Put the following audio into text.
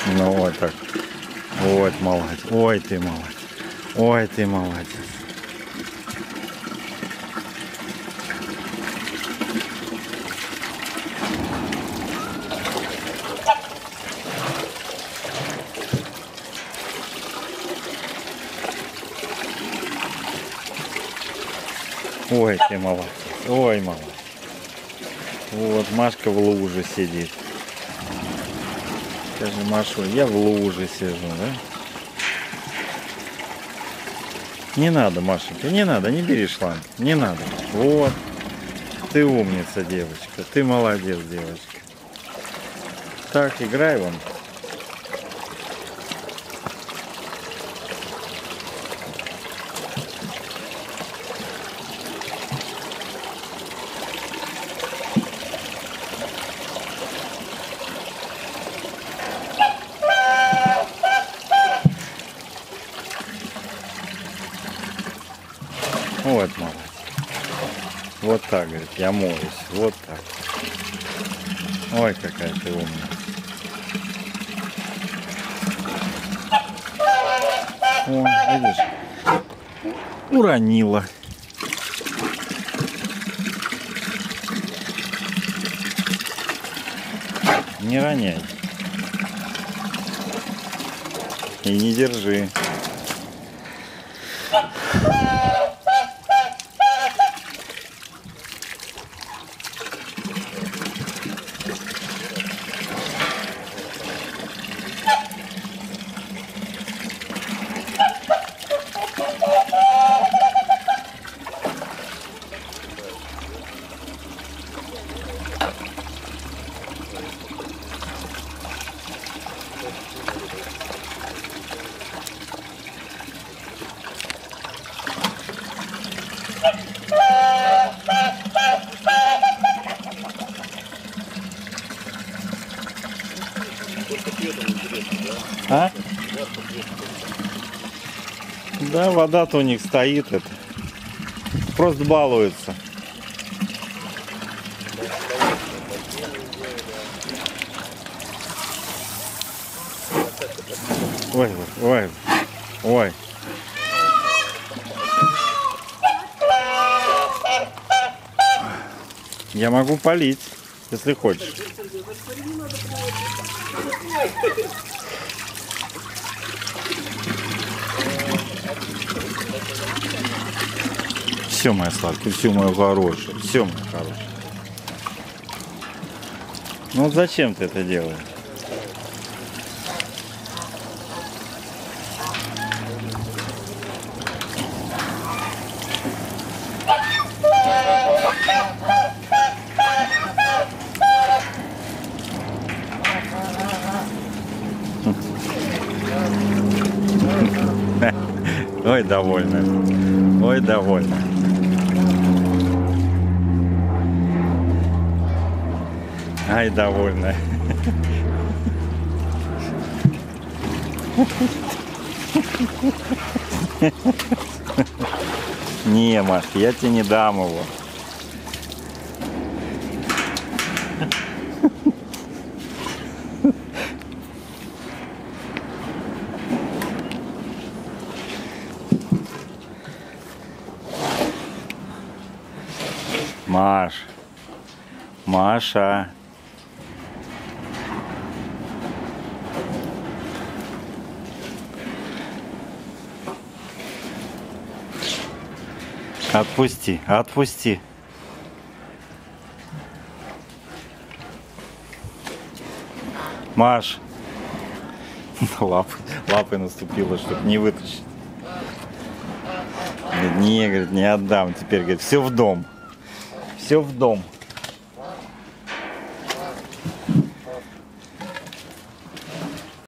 Ну вот так. Вот молодец. Ой, ты молодец. Ой, ты молодец. Ой, ты молодец. Ой, молодец. Вот, Машка в луже сидит. Скажи, Машу, я в луже сижу, да? Не надо, Машенька, не надо, не бери шланг. Не надо. Вот. Ты умница, девочка. Ты молодец, девочка. Так, играй вон. Вот, молодец. Вот так, говорит, я моюсь. Вот так. Ой, какая ты умная. О, видишь? Уронила. Не роняй. И не держи. А? Да, вода-то у них стоит, это. Просто балуются. Ой, ой, ой. Я могу полить, если хочешь. Все, моя сладкая, все, моя хорошая, все, моя хорошая. Ну вот зачем ты это делаешь? Ой, довольна. Ой, довольна. Ай, довольна. Не, Маш, я тебе не дам его. Маш, Маша. Отпусти, отпусти. Маш. Лапой наступила, чтобы не вытащить. Не, говорит, не отдам. Теперь, говорит, все в дом. Все в дом.